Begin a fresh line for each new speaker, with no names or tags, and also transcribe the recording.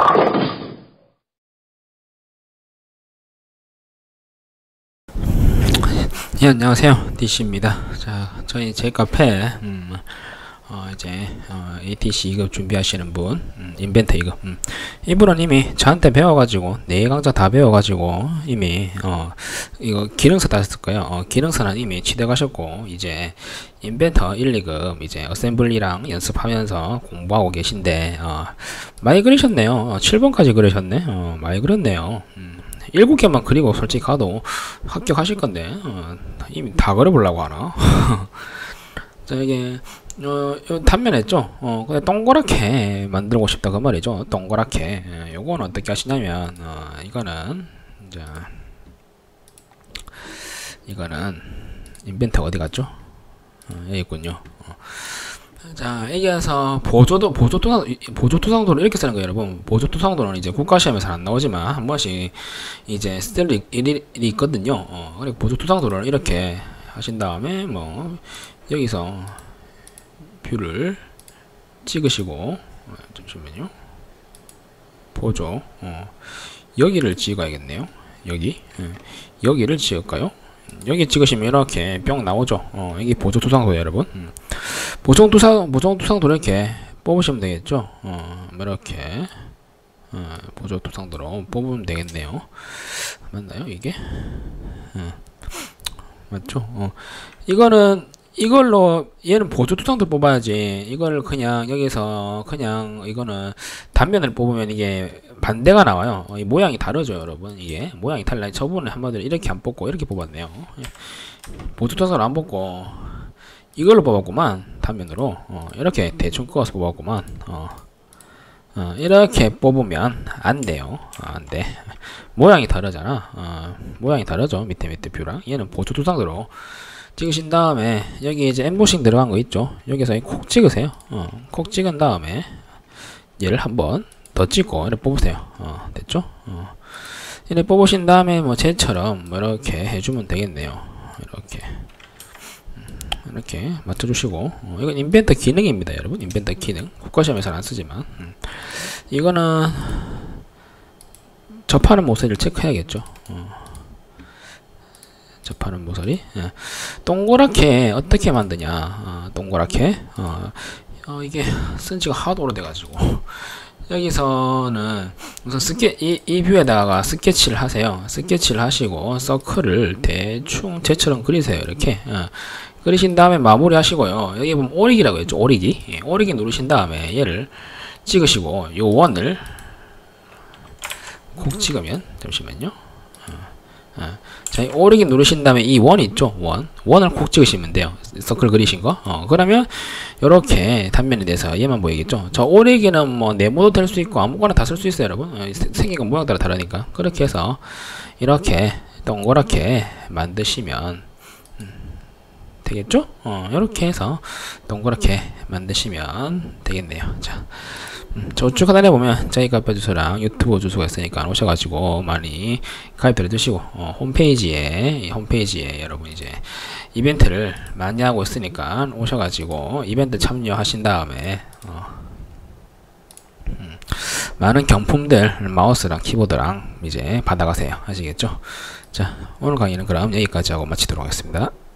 예, 안녕하세요. DC입니다. 자, 저희 제 카페, ATC 2급 준비하시는 분, 인벤터 2급, 이분은 이미 저한테 배워가지고, 4강좌 다 배워가지고, 이미, 이거 기능서 다 했을 거예요. 기능서는 이미 취득하셨고, 이제, 인벤터 1, 2급, 이제, 어셈블리랑 연습하면서 공부하고 계신데, 많이 그리셨네요. 7번까지 그리셨네. 많이 그렸네요. 7개만 그리고 솔직히 가도 합격하실 건데, 이미 다 그려보려고 하나? 자, 이게, 요 단면 했죠? 그냥 동그랗게 만들고 싶다 그 말이죠. 동그랗게. 요거는 어떻게 하시냐면, 이거는, 인벤터 어디 갔죠? 여기 있군요. 자, 여기에서 보조투상도를 이렇게 쓰는 거예요, 여러분. 보조투상도는 이제 국가시험에서 안 나오지만 한 번씩 이제 쓸 일이 있거든요. 그리고 보조투상도를 이렇게 하신 다음에 뭐 여기서 뷰를 찍으시고, 잠시만요. 보조, 여기를 찍어야겠네요. 여기를 찍을까요? 여기 찍으시면 이렇게 뿅 나오죠. 이게 보조투상도예요, 여러분. 보조투상도를 이렇게 뽑으시면 되겠죠. 이렇게 보조투상도로 뽑으면 되겠네요. 맞나요, 이게? 맞죠? 이걸로 얘는 보조투상도 뽑아야지. 이걸 그냥 여기서 그냥 이거는 단면을 뽑으면 이게 반대가 나와요. 이 모양이 다르죠, 여러분. 이게 모양이 달라요. 저번에 한번들 이렇게 안 뽑고 이렇게 뽑았네요. 보조투상도를 안 뽑고 이걸로 뽑았구만. 단면으로 이렇게 대충 그어서 뽑았구만. 이렇게 뽑으면 안 돼요. 안 돼. 모양이 다르잖아. 모양이 다르죠. 밑에 뷰랑. 얘는 보조투상도로 찍으신 다음에 여기 이제 엠보싱 들어간 거 있죠. 여기서 콕 찍으세요. 콕 찍은 다음에 얘를 한번 더 찍고 이렇게 뽑으세요. 됐죠? 이렇게 뽑으신 다음에 뭐 쟤처럼 이렇게 해주면 되겠네요. 이렇게 맞춰주시고, 이건 인벤터 기능입니다, 여러분. 인벤터 기능. 국가시험에서는 안 쓰지만, 이거는 접하는 모서리를 체크해야겠죠. 접하는 모서리. 동그랗게 어떻게 만드냐? 동그랗게. 이게 쓴 지가 하도 오래돼가지고. 여기서는 우선 이 뷰에다가 스케치를 하세요. 스케치를 하시고 서클을 대충 쟤처럼 그리세요. 이렇게 그리신 다음에 마무리 하시고요. 여기 보면 오리기라고 했죠. 오리기. 오리기 누르신 다음에 얘를 찍으시고 요 원을 콕 찍으면, 잠시만요. 자, 이 오리기 누르신 다음에 이 원 있죠? 원을 콕 찍으시면 돼요. 서클 그리신 거. 그러면 요렇게 단면에 대해서 얘만 보이겠죠? 저 오리기는 뭐 네모도 될 수 있고 아무거나 다 쓸 수 있어요, 여러분. 생긴 건 모양 따라 다르니까. 그렇게 해서 이렇게 동그랗게 만드시면 되겠죠? 이렇게 해서 동그랗게 만드시면 되겠네요. 자, 저쪽 하단에 보면 저희 카페 주소랑 유튜브 주소가 있으니까 오셔가지고 많이 가입해 주시고, 홈페이지에 여러분 이제 이벤트를 많이 하고 있으니까 오셔가지고 이벤트 참여하신 다음에 많은 경품들 마우스랑 키보드랑 이제 받아가세요. 아시겠죠? 자, 오늘 강의는 그럼 여기까지 하고 마치도록 하겠습니다.